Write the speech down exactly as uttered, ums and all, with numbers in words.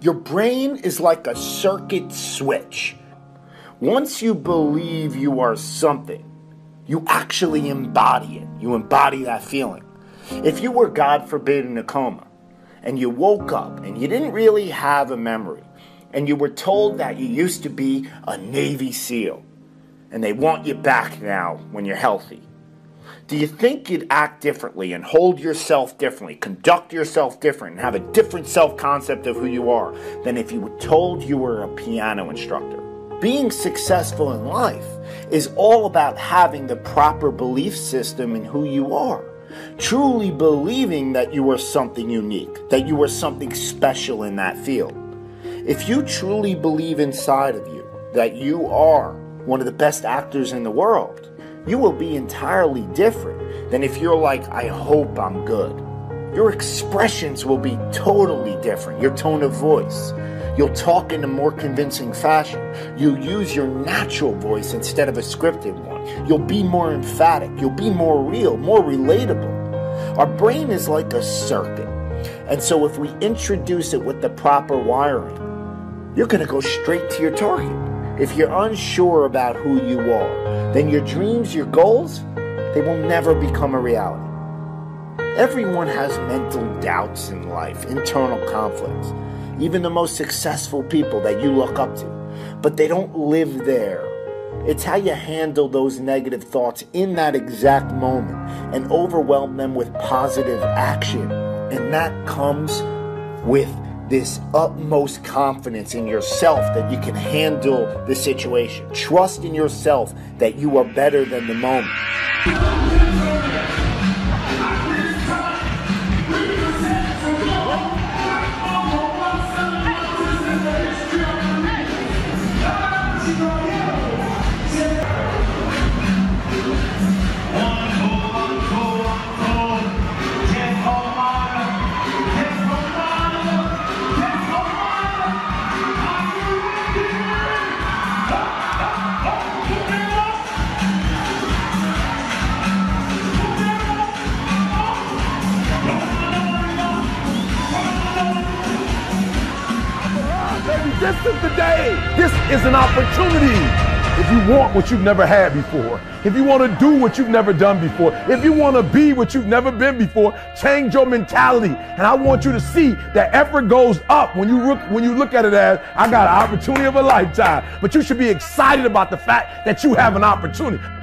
Your brain is like a circuit switch. Once you believe you are something, you actually embody it. You embody that feeling. If you were, God forbid, in a coma, and you woke up and you didn't really have a memory, and you were told that you used to be a Navy SEAL, and they want you back now when you're healthy, do you think you'd act differently and hold yourself differently, conduct yourself different, and have a different self-concept of who you are than if you were told you were a piano instructor? Being successful in life is all about having the proper belief system in who you are. Truly believing that you are something unique, that you are something special in that field. If you truly believe inside of you that you are one of the best actors in the world, you will be entirely different than if you're like, I hope I'm good. Your expressions will be totally different. Your tone of voice. You'll talk in a more convincing fashion. You'll use your natural voice instead of a scripted one. You'll be more emphatic. You'll be more real, more relatable. Our brain is like a circuit. And so if we introduce it with the proper wiring, you're going to go straight to your target. If you're unsure about who you are, then your dreams, your goals, they will never become a reality. Everyone has mental doubts in life, internal conflicts. Even the most successful people that you look up to. But they don't live there. It's how you handle those negative thoughts in that exact moment and overwhelm them with positive action. And that comes with this utmost confidence in yourself that you can handle the situation. Trust in yourself that you are better than the moment. This is the day. This is an opportunity. If you want what you've never had before, if you want to do what you've never done before, if you want to be what you've never been before, change your mentality. And I want you to see that effort goes up when you look, when you look at it as, I got an opportunity of a lifetime. But you should be excited about the fact that you have an opportunity.